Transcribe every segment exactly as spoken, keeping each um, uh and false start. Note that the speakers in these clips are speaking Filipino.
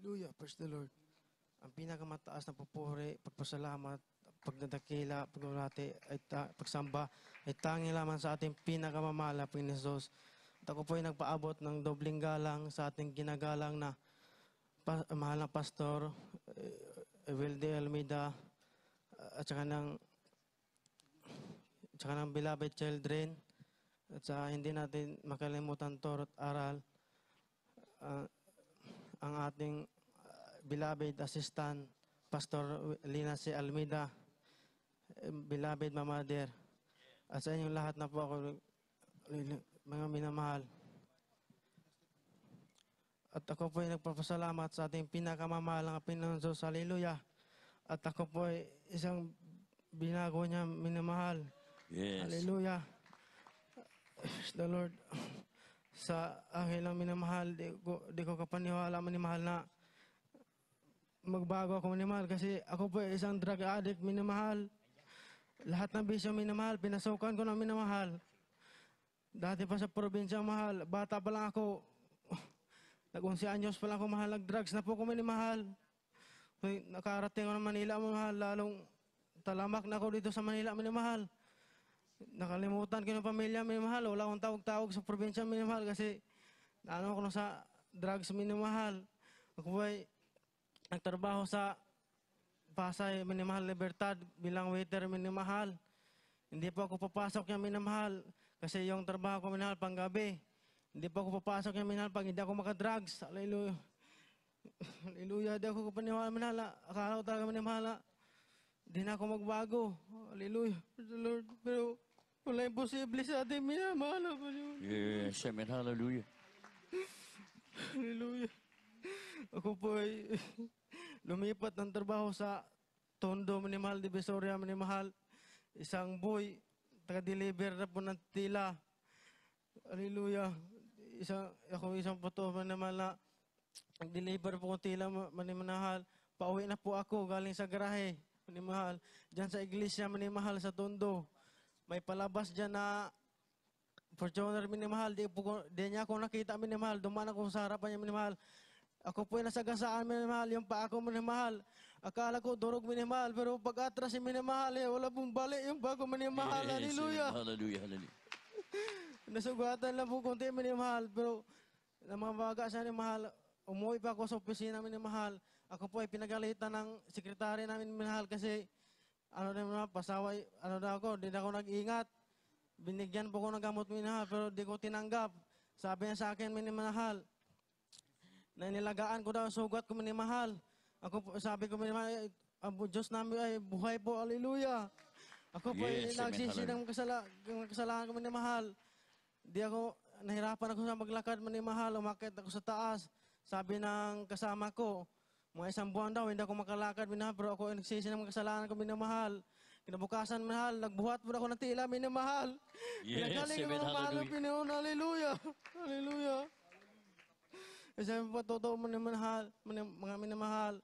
Hallelujah. Praise the Lord. Ang pinakamataas na pupuri, pagpasalamat, pagdadakila, pagdulati, ay ta, pagsamba, ay tanging lamang sa ating pinakamamahal na Panginoon Hesus. At ako po ay nagpaabot ng dobling galang sa ating ginagalang na pa, mahal na pastor, eh, Wilde Almeida, at saka ng, at saka ng beloved children, at sa hindi natin makalimutan to at aral, uh, ang ating uh, beloved assistant, Pastor Lina C. Almeida, beloved Mama Mother, at sa inyong lahat na po ako, mga minamahal. At ako po ay nagpapasalamat sa ating pinakamamahal ng Panginoon Diyos. Hallelujah. At ako po ay isang binago niya minamahal. Yes. Hallelujah. The Lord. Sa akin lang minamahal, di ko, di ko kapaniwala minamahal na magbago ako minamahal kasi ako po ay isang drug addict minamahal. Lahat ng bisyo minamahal, pinasukan ko na minamahal. Dati pa sa probinsya mahal, bata pa lang ako, nag-unsi anyos pa lang ako mahal, nag-drugs na po ko minamahal. Nakarating ako ng Manila minamahal, lalong talamak na ako dito sa Manila minamahal. Nakalimutan ko ng pamilya, minamahal. Wala akong tawag-tawag sa probinsya, minamahal. Kasi, ano ako sa drugs, minamahal. Ako ay nagtrabaho sa Pasay, minamahal, Libertad, bilang waiter, minamahal. Hindi pa ako papasok yung minamahal. Kasi yung trabaho ko, minamahal, panggabi. Hindi pa ako papasok yung minamahal pag hindi ako makadrugs. Hallelujah. Hallelujah. Hindi ako kapaniwala, minamahal. Akala ko talaga, minamahal. Hindi na ako magbago. Hallelujah. Praise the Lord. Pero, wala imposible sa ating minamahal. Yes, amen. Hallelujah. Hallelujah. Ako po ay lumipat ng trabaho sa Tondo, minimahal, Divisoria, minimahal. Isang boy, taga-deliver na po ng tila. Hallelujah. Isang, ako isang puto, minimahal na nag-deliver po ng tila, minimahal. Pauwi na po ako galing sa garahe, minimahal. Diyan sa iglesia, minimahal, sa Tondo. May palabas dyan na Fortuner, minimahal. Di, po, di niya ako nakita, minimahal. Dumaan ako sa harapan niya, minimahal. Ako po ay nasagasaan, minimahal. Yung pa ako, minimahal. Akala ko durog, minimahal. Pero pag atras, minimahal. Eh, wala pong bali yung pa ako, minimahal. Yes, hallelujah. Hallelujah, hallelujah. Nasugatan lang po konti, minimahal. Pero na mga baga sa minimahal, umuwi pa ako sa opisina, minimahal. Ako po ay pinagalitan ng sekretary namin, minimahal. Kasi ano na mga pasaway, ano na ako, di na ako nag-ingat. Binigyan po ko ng gamot, minimahal, pero di ko tinanggap. Sabi niya sa akin, minimahal, na nilagaan ko daw sugat ko, minimahal. Ako po, sabi ko, minimahal, ang Diyos namin ay buhay po, hallelujah. Ako po ay yes, nagsisi ng kasala, kasalanan ko, minimahal. Di ako, nahirapan ako sa maglakad, minimahal, umakit ako sa taas. Sabi ng kasama ko, mga isang buwan daw, hindi ako makalakad, minamahal, pero ako ay nagsisi ng kasalanan ko, minamahal. Kinabukasan, minamahal, nagbuhat po ako ng tila, minamahal. Yes, Pinagaling amen, ko ng mahal ng Pinoon, hallelujah. Hallelujah. Kasi po, totoo, minamahal, mga minamahal.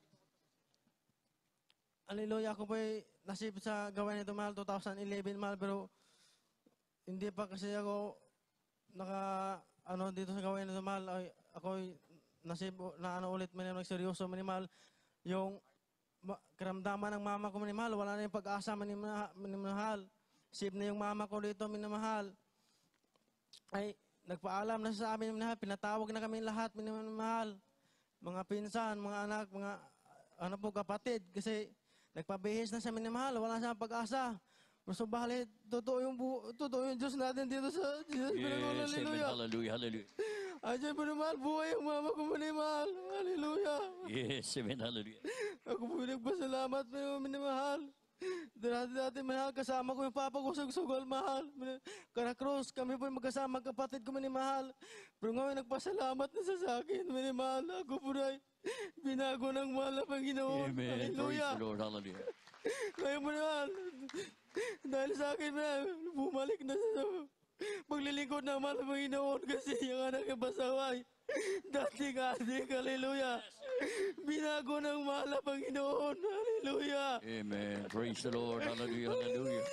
Hallelujah, ako po ay nasip sa gawain nito, mahal, two thousand eleven, mahal, pero hindi pa kasi ako naka, ano, dito sa gawain nito, mahal, ay, ako ay nasib na ano ulit, minimahal, seryoso, minimahal, yung karamdaman ng mama ko, minimahal, wala na yung pag-asa, minimahal. Sip na yung mama ko dito, minimahal. Ay, nagpaalam na sa amin, minimahal, pinatawag na kami lahat, minimahal. Mga pinsan, mga anak, mga ano po, kapatid, kasi nagpabihis na sa minimahal, wala siyang pag-asa. Pero bali, totoo yung, totoo yung Diyos natin dito sa Jesus. Yes, hallelujah. Hallelujah, hallelujah. Ayan po naman, buhay yung mama ko, minimahal. Hallelujah. Yes, amen, hallelujah. Ako po nagpasalamat, minimahal. Dati-dati, minimahal, kasama ko yung papa ko sa sugal, mahal. Karakrus, kami po yung magkasama, kapatid ko, minimahal. Pero ngayon, nagpasalamat na sa akin, minimahal. Ako po na binago ng mahal na Panginoon. Amen. Hallelujah. Praise the Lord, hallelujah. Ngayon po naman, dahil sa akin, bumalik na sa paglilingkod ng mahal na Panginoon kasi yung anak ng pasaway. Dating adik, hallelujah. Binago ng mahal na Panginoon, hallelujah. Amen. Praise the Lord, hallelujah, hallelujah.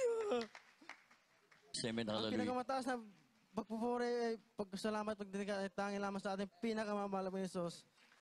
Amen, hallelujah. Ang pinakamataas na pagpupuri ay pagkasalamat, pagdinig ay tanging lamang sa ating pinakamamahal na Panginoon Hesus.